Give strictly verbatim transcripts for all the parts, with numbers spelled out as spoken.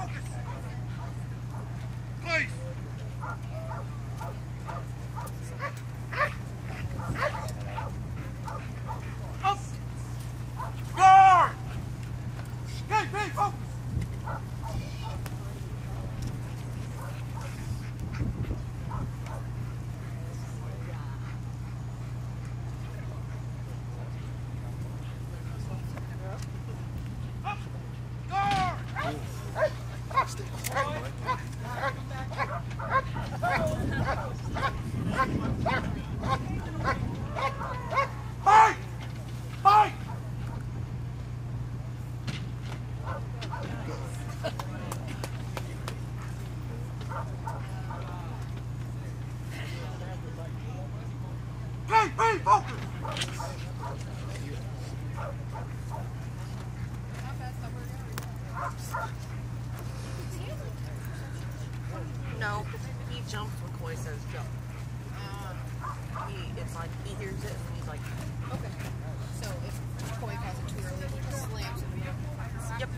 No, he jumps when Coy says jump. Uh, he, it's like, he hears it and he's like, okay. So if Coy calls it too early, he just slams and we don't. Yep.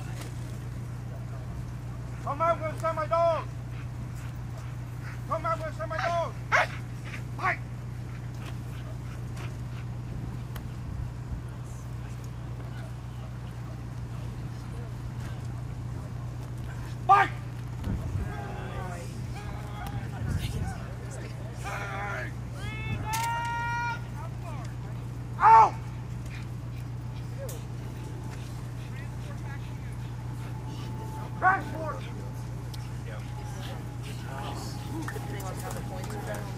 Come out, I'm gonna send my dog! Come out, I'm gonna send my dog! Hey! Mike! Mike! Ow! Transport! Depending on how the points are done,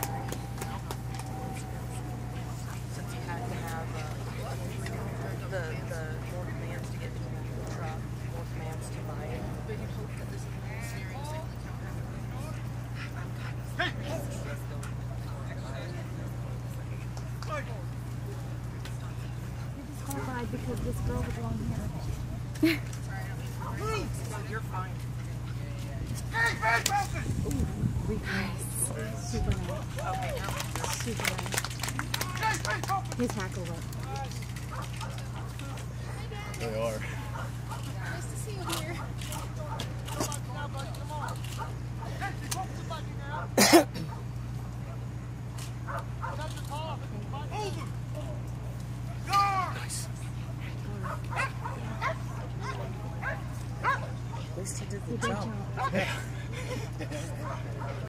since you had to have uh, the the more commands to get to the truck, more commands to buy it. But you'd hope that this scenario is only Disqualified because this girl with long hair. You're fine. Ooh, nice. Super nice. Okay, now. Super nice. His tackle up. They are. nice to see you here. Nice. At least he did the Good jump. job.